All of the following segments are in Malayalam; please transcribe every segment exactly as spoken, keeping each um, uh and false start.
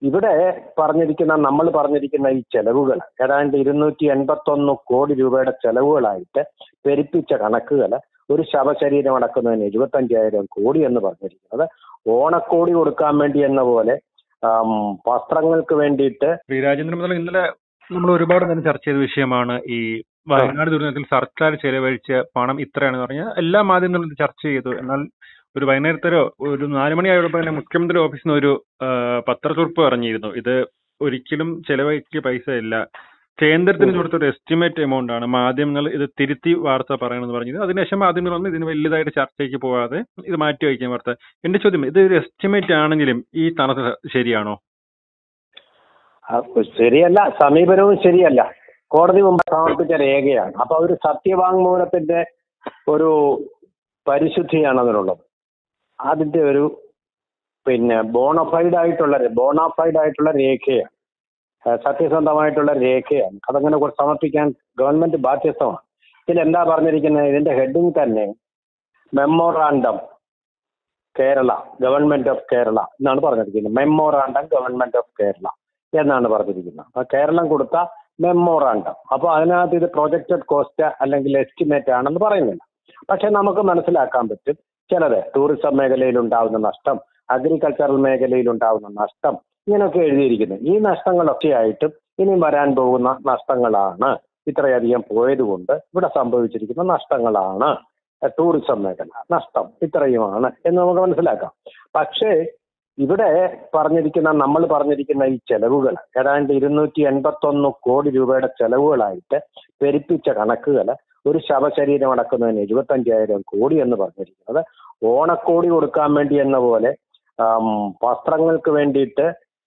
ഇവിടെ പറഞ്ഞിരിക്കുന്ന നമ്മൾ പറഞ്ഞിരിക്കുന്ന ഈ ചെലവുകൾ ഏതാണ്ട് ഇരുന്നൂറ്റി എൺപത്തി ഒന്ന് കോടി രൂപയുടെ ചെലവുകളായിട്ട് പെരുപ്പിച്ച കണക്കുകൾ ഒരു ശവശരീരം അടക്കുന്നതിന് എഴുപത്തഞ്ചായിരം കോടി എന്ന് പറഞ്ഞിരിക്കുന്നത് ഓണക്കോടി കൊടുക്കാൻ വേണ്ടി എന്ന പോലെ വസ്ത്രങ്ങൾക്ക് വേണ്ടിയിട്ട്. രാജേന്ദ്രൻ, ഇന്നലെ നമ്മൾ ഒരുപാട് നേരം ചർച്ച ചെയ്ത വിഷയമാണ് ഈ വയനാട് ദുരന്തത്തിൽ സർക്കാർ ചെലവഴിച്ച പണം ഇത്രയാണെന്ന് പറഞ്ഞാൽ എല്ലാ മാധ്യമങ്ങളും ചർച്ച ചെയ്തു. എന്നാൽ ഒരു വൈകുന്നേരത്തരോ ഒരു നാല് മണിയായപ്പോൾ തന്നെ മുഖ്യമന്ത്രി ഓഫീസിൽ നിന്ന് ഒരു പത്രക്കുറിപ്പ് പറഞ്ഞിരുന്നു, ഇത് ഒരിക്കലും ചെലവഴിക്കിയ പൈസ ഇല്ല, കേന്ദ്രത്തിന് കൊടുത്തൊരു എസ്റ്റിമേറ്റ് എമൗണ്ട് ആണ്, മാധ്യമങ്ങൾ ഇത് തിരുത്തി വാർത്ത പറയണമെന്ന് പറഞ്ഞത്. അതിനുശേഷം മാധ്യമങ്ങൾ വന്ന് ഇതിന് വലിയതായിട്ട് ചർച്ചയ്ക്ക് പോകാതെ ഇത് മാറ്റി വയ്ക്കാൻ വാർത്ത. എന്റെ ചോദ്യം, ഇത് ഒരു എസ്റ്റിമേറ്റ് ആണെങ്കിലും ഈ തണുത്ത ശരിയാണോ? ശരിയല്ല, സമീപനവും ശരിയല്ല. കോടതി മുമ്പ് സമർപ്പിച്ച രേഖയാണ്. അപ്പൊ ഒരു സത്യവാങ്മൂലത്തിന്റെ ഒരു പരിശുദ്ധിയാണ് അതിനുള്ളത്. അതിന്റെ ഒരു പിന്നെ ബോണഫൈഡ് ആയിട്ടുള്ള ബോണഫൈഡ് ആയിട്ടുള്ള രേഖയാണ്, സത്യസന്ധമായിട്ടുള്ള രേഖയാണ്. അതങ്ങനെ സമർപ്പിക്കാൻ ഗവൺമെന്റ് ബാധ്യസ്ഥമാണ്. ഇതിലെന്താ പറഞ്ഞിരിക്കുന്നത്? ഇതിന്റെ ഹെഡിങ് തന്നെ memorandum Kerala, government of Kerala എന്നാണ് പറഞ്ഞിരിക്കുന്നത്. മെമ്മോറാണ്ടം ഗവൺമെന്റ് ഓഫ് കേരള എന്നാണ് പറഞ്ഞിരിക്കുന്നത്. അപ്പൊ കേരളം കൊടുത്ത മെമ്മോറാണ്ടം. അപ്പൊ അതിനകത്ത് ഇത് പ്രൊജക്റ്റഡ് കോസ്റ്റ് അല്ലെങ്കിൽ എസ്റ്റിമേറ്റ് ആണെന്ന് പറയുന്നില്ല. പക്ഷെ നമുക്ക് മനസ്സിലാക്കാൻ പറ്റും ചിലത് ടൂറിസം മേഖലയിൽ ഉണ്ടാകുന്ന നഷ്ടം, അഗ്രികൾച്ചറൽ മേഖലയിൽ ഉണ്ടാകുന്ന നഷ്ടം, ഇങ്ങനെയൊക്കെ എഴുതിയിരിക്കുന്നു. ഈ നഷ്ടങ്ങളൊക്കെ ആയിട്ടും ഇനി വരാൻ പോകുന്ന നഷ്ടങ്ങളാണ്, ഇത്രയധികം പോയതുകൊണ്ട് ഇവിടെ സംഭവിച്ചിരിക്കുന്ന നഷ്ടങ്ങളാണ് ടൂറിസം മേഖല നഷ്ടം ഇത്രയുമാണ് എന്ന് നമുക്ക് മനസ്സിലാക്കാം. പക്ഷേ ഇവിടെ പറഞ്ഞിരിക്കുന്ന നമ്മൾ പറഞ്ഞിരിക്കുന്ന ഈ ചെലവുകൾ ഏതാണ്ട് ഇരുന്നൂറ്റി എൺപത്തി ഒന്ന് കോടി രൂപയുടെ ചെലവുകളായിട്ട് പെരുപ്പിച്ച കണക്കുകൾ ഒരു ശവശരീരം അടക്കുന്നതിന് എഴുപത്തഞ്ചായിരം കോടി എന്ന് പറഞ്ഞിരിക്കുന്നത് ഓണക്കോടി കൊടുക്കാൻ വേണ്ടി എന്ന പോലെ വസ്ത്രങ്ങൾക്ക് വേണ്ടിയിട്ട്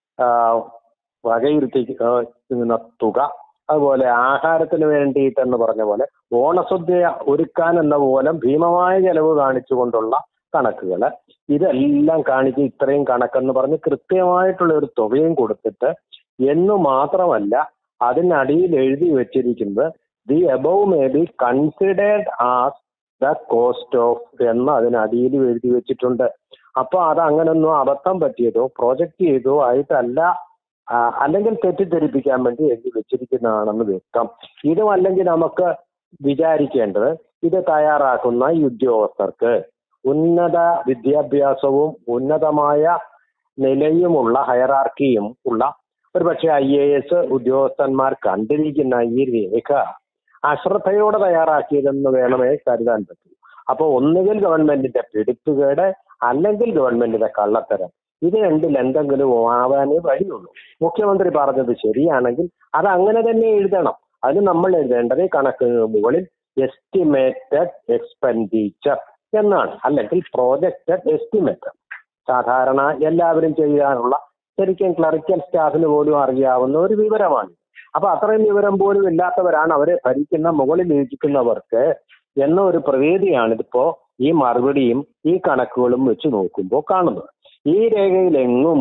വകയിരുത്തിക്കുന്ന തുക, അതുപോലെ ആഹാരത്തിന് വേണ്ടിയിട്ടെന്ന് പറഞ്ഞ പോലെ ഓണസദ്യ ഒരുക്കാൻ എന്ന പോലെ ഭീമമായ ചെലവ് കാണിച്ചുകൊണ്ടുള്ള കണക്കുകൾ, ഇതെല്ലാം കാണിച്ച് ഇത്രയും കണക്കെന്ന് പറഞ്ഞ് കൃത്യമായിട്ടുള്ള ഒരു തുകയും കൊടുത്തിട്ട് എന്ന് മാത്രമല്ല അതിനടിയിൽ എഴുതി വെച്ചിരിക്കുന്നത് the above may be considered as the cost of എന്ന് അതിനടിയിൽ എഴുതി വെച്ചിട്ടുണ്ട്. അപ്പൊ അത് അങ്ങനൊന്നും അബദ്ധം പറ്റിയതോ പ്രൊജക്ട് ചെയ്തോ ആയിട്ടല്ല, അല്ലെങ്കിൽ തെറ്റിദ്ധരിപ്പിക്കാൻ വേണ്ടി എഴുതി വെച്ചിരിക്കുന്നതാണെന്ന് വ്യക്തം. ഇതും അല്ലെങ്കിൽ നമുക്ക് വിചാരിക്കേണ്ടത് ഇത് തയ്യാറാക്കുന്ന ഈ ഉദ്യോഗസ്ഥർക്ക് ഉന്നത വിദ്യാഭ്യാസവും ഉന്നതമായ നിലയുമുള്ള ഹയറാർക്കിയും ഉള്ള ഒരുപക്ഷെ ഐ എ എസ് ഉദ്യോഗസ്ഥന്മാർ കണ്ടിരിക്കുന്ന ഈ രേഖ അശ്രദ്ധയോടെ തയ്യാറാക്കിയതെന്ന് വേണമേ കരുതാൻ പറ്റൂ. അപ്പോൾ ഒന്നുകിൽ ഗവൺമെന്റിന്റെ പിടിപ്പുകേട് അല്ലെങ്കിൽ ഗവൺമെന്റിന്റെ കള്ളത്തരം, ഇത് രണ്ടിൽ എന്തെങ്കിലും ആവാനേ വഴിയുള്ളൂ. മുഖ്യമന്ത്രി പറഞ്ഞത് ശരിയാണെങ്കിൽ അത് അങ്ങനെ തന്നെ എഴുതണം. അത് നമ്മൾ എഴുതേണ്ടത് കണക്കിന് മുകളിൽ എസ്റ്റിമേറ്റഡ് എക്സ്പെൻഡിച്ചർ എന്നാണ്, അല്ലെങ്കിൽ പ്രോജക്റ്റഡ് എസ്റ്റിമേറ്റ്. സാധാരണ എല്ലാവരും ചെയ്യാനുള്ള, ശരിക്കും ക്ലറിക്കൽ സ്റ്റാഫിന് പോലും അറിയാവുന്ന ഒരു വിവരമാണ്. അപ്പൊ അത്രയും വിവരം പോലും ഇല്ലാത്തവരാണ് അവരെ ഭരിക്കുന്ന മുകളിൽ ഇരിക്കുന്നവർക്ക് എന്ന ഒരു പ്രതീതിയാണ് ഇതിപ്പോ ഈ മറുപടിയും ഈ കണക്കുകളും വെച്ച് നോക്കുമ്പോൾ കാണുന്നത്. ഈ രേഖയിൽ എങ്ങും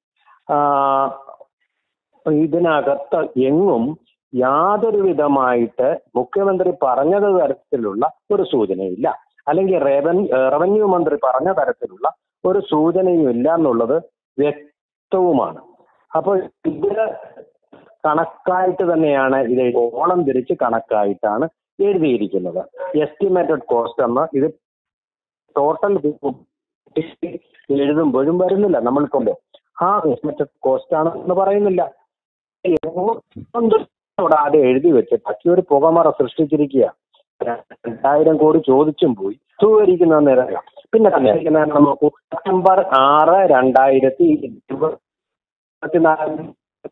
ഇതിനകത്ത് എങ്ങും യാതൊരു വിധമായിട്ട് മുഖ്യമന്ത്രി പറഞ്ഞത് തരത്തിലുള്ള ഒരു സൂചനയില്ല, അല്ലെങ്കിൽ റവന്യൂ റവന്യൂ മന്ത്രി പറഞ്ഞ തരത്തിലുള്ള ഒരു സൂചനയും ഇല്ല എന്നുള്ളത് വ്യക്തവുമാണ്. അപ്പോൾ ഇത് കണക്കായിട്ട് തന്നെയാണ് ഇത് ഓളം തിരിച്ച് കണക്കായിട്ടാണ് എഴുതിയിരിക്കുന്നത്. എസ്റ്റിമേറ്റഡ് കോസ്റ്റ് എന്ന് ഇത് ടോട്ടൽ എഴുതുമ്പോഴും വരുന്നില്ല. നമ്മൾക്കൊണ്ട് ആ എസ്റ്റിമേറ്റഡ് കോസ്റ്റ് ആണെന്ന് പറയുന്നില്ല. അത് എഴുതി വെച്ച് ബാക്കി ഒരു പുകമറ സൃഷ്ടിച്ചിരിക്കുക. രണ്ടായിരം കോടി ചോദിച്ചും പോയി സൂകരിക്കുന്ന നേരം. പിന്നെ തന്നെ നോക്കൂ, സെപ്റ്റംബർ ആറ് രണ്ടായിരത്തി ഇരുപത്തിനാല്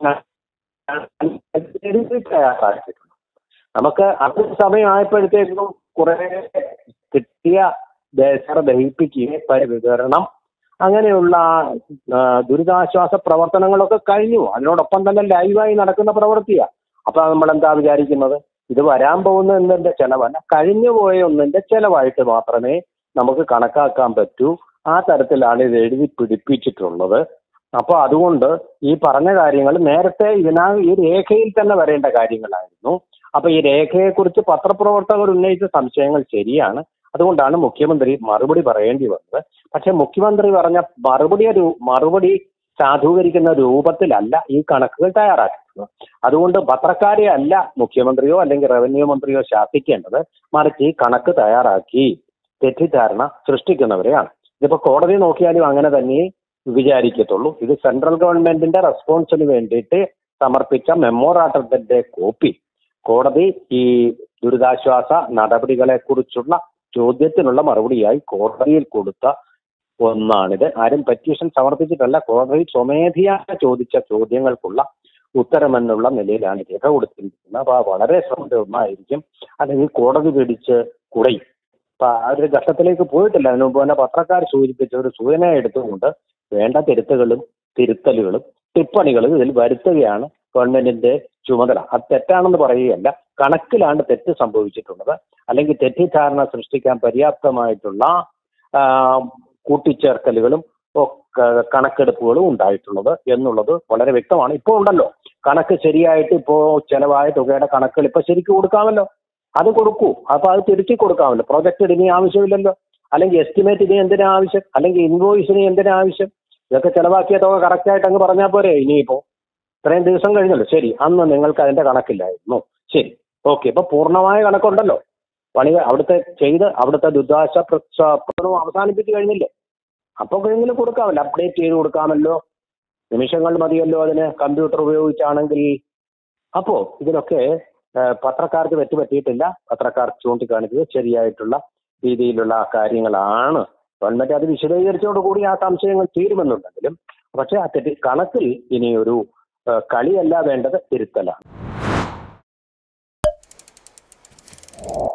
നമുക്ക് അത് സമയമായപ്പോഴത്തേക്കും കുറെ കിട്ടിയ ദേശർ ദഹിപ്പിക്കുകയും പരിവിതരണം അങ്ങനെയുള്ള ദുരിതാശ്വാസ പ്രവർത്തനങ്ങളൊക്കെ കഴിഞ്ഞു. അതിനോടൊപ്പം തന്നെ ലൈവായി നടക്കുന്ന പ്രവൃത്തിയാണ്. അപ്പൊ നമ്മൾ എന്താ വിചാരിക്കുന്നത്, ഇത് വരാൻ പോകുന്ന ഒന്നിന്റെ ചെലവല്ല, കഴിഞ്ഞു പോയ ഒന്നിന്റെ ചെലവായിട്ട് മാത്രമേ നമുക്ക് കണക്കാക്കാൻ പറ്റൂ. ആ തരത്തിലാണ് ഇത് എഴുതി പിടിപ്പിച്ചിട്ടുള്ളത്. അപ്പൊ അതുകൊണ്ട് ഈ പറഞ്ഞ കാര്യങ്ങൾ നേരത്തെ ഇതിനാ ഈ രേഖയിൽ തന്നെ വരേണ്ട കാര്യങ്ങളായിരുന്നു. അപ്പൊ ഈ രേഖയെക്കുറിച്ച് പത്രപ്രവർത്തകർ ഉന്നയിച്ച സംശയങ്ങൾ ശരിയാണ്. അതുകൊണ്ടാണ് മുഖ്യമന്ത്രി മറുപടി പറയേണ്ടി വന്നത്. പക്ഷെ മുഖ്യമന്ത്രി പറഞ്ഞ മറുപടി ഒരു മറുപടി സാധൂകരിക്കുന്ന രൂപത്തിലല്ല ഈ കണക്കുകൾ തയ്യാറാക്കുന്നത്. അതുകൊണ്ട് പത്രക്കാരെ അല്ല മുഖ്യമന്ത്രിയോ അല്ലെങ്കിൽ റവന്യൂ മന്ത്രിയോ ശാസിക്കേണ്ടത്, മറിച്ച് ഈ കണക്ക് തയ്യാറാക്കി തെറ്റിദ്ധാരണ സൃഷ്ടിക്കുന്നവരെയാണ്. ഇതിപ്പോ കോടതി നോക്കിയാലും അങ്ങനെ തന്നെ വിചാരിക്കത്തുള്ളൂ. ഇത് സെൻട്രൽ ഗവൺമെന്റിന്റെ റെസ്പോൺസിന് വേണ്ടിയിട്ട് സമർപ്പിച്ച മെമ്മോറാണ്ടത്തിന്റെ കോപ്പി കോടതി ഈ ദുരിതാശ്വാസ നടപടികളെ കുറിച്ചുള്ള ചോദ്യത്തിനുള്ള മറുപടിയായി കോടതിയിൽ കൊടുത്ത ഒന്നാണിത്. ആരും പെറ്റീഷൻ സമർപ്പിച്ചിട്ടല്ല, കോടതി സ്വമേധയാ ചോദിച്ച ചോദ്യങ്ങൾക്കുള്ള ഉത്തരമെന്നുള്ള നിലയിലാണ് രേഖ കൊടുത്തിരിക്കുന്നത്. അപ്പൊ വളരെ ശ്രദ്ധയൊന്നായിരിക്കും, അല്ലെങ്കിൽ കോടതി പിടിച്ച് കുടയും. അപ്പൊ ആ ഒരു ഘട്ടത്തിലേക്ക് പോയിട്ടില്ല. അതിനു മുമ്പ് തന്നെ പത്രക്കാർ സൂചിപ്പിച്ച ഒരു സൂചന എടുത്തുകൊണ്ട് വേണ്ട തിരുത്തുകളും തിരുത്തലുകളും ടിപ്പണികളും ഇതിൽ വരുത്തുകയാണ് ഗവൺമെന്റിന്റെ ചുമതല. അത് തെറ്റാണെന്ന് പറയുകയല്ല, കണക്കിലാണ് തെറ്റ് സംഭവിച്ചിട്ടുള്ളത്, അല്ലെങ്കിൽ തെറ്റിദ്ധാരണ സൃഷ്ടിക്കാൻ പര്യാപ്തമായിട്ടുള്ള കൂട്ടിച്ചേർക്കലുകളും കണക്കെടുപ്പുകളും ഉണ്ടായിട്ടുള്ളത് എന്നുള്ളത് വളരെ വ്യക്തമാണ്. ഇപ്പോൾ ഉണ്ടല്ലോ കണക്ക് ശരിയായിട്ട്, ഇപ്പോ ചെലവായ തുകയുടെ കണക്കുകൾ ഇപ്പൊ ശരിക്കും കൊടുക്കാമല്ലോ, അത് കൊടുക്കൂ. അപ്പൊ അത് തിരുത്തി കൊടുക്കാമല്ലോ. പ്രൊജക്ട് ഇനി ആവശ്യമില്ലല്ലോ, അല്ലെങ്കിൽ എസ്റ്റിമേറ്റ് ഇനി എന്തിനാ ആവശ്യം, അല്ലെങ്കിൽ ഇൻവോയ്സിന് എന്തിനാ ആവശ്യം? ഇതൊക്കെ ചെലവാക്കിയ തുക കറക്റ്റായിട്ട് അങ്ങ് പറഞ്ഞാൽ പോരെ. ഇനിയിപ്പോ ഇത്രയും ദിവസം കഴിഞ്ഞല്ലോ, ശരി അന്ന് നിങ്ങൾക്ക് അതിന്റെ കണക്കില്ലായിരുന്നു, ശരി ഓക്കെ, ഇപ്പൊ പൂർണ്ണമായ കണക്കുണ്ടല്ലോ, പണി അവിടുത്തെ ചെയ്ത് അവിടുത്തെ ദുരിതാശ്വാസ പ്രവർത്തനവും അവസാനിപ്പിച്ച് കഴിഞ്ഞില്ലേ, അപ്പൊ കഴിഞ്ഞാൽ കൊടുക്കാമല്ലോ, അപ്ഡേറ്റ് ചെയ്ത് കൊടുക്കാമല്ലോ, നിമിഷങ്ങൾ മതിയല്ലോ അതിന് കമ്പ്യൂട്ടർ ഉപയോഗിച്ചാണെങ്കിൽ. അപ്പോ ഇതിനൊക്കെ പത്രക്കാർക്ക് തെറ്റുപറ്റിയിട്ടില്ല. പത്രക്കാർ ചൂണ്ടിക്കാണിച്ചത് ശരിയായിട്ടുള്ള രീതിയിലുള്ള കാര്യങ്ങളാണ്. ഗവൺമെന്റ് അത് വിശദീകരിച്ചതോടുകൂടി ആ സംശയങ്ങൾ തീരുമെന്നുണ്ടെങ്കിലും, പക്ഷെ ആ തെറ്റി കണക്കിൽ ഇനിയൊരു കളിയല്ല വേണ്ടത്, തിരുത്തലാണ്.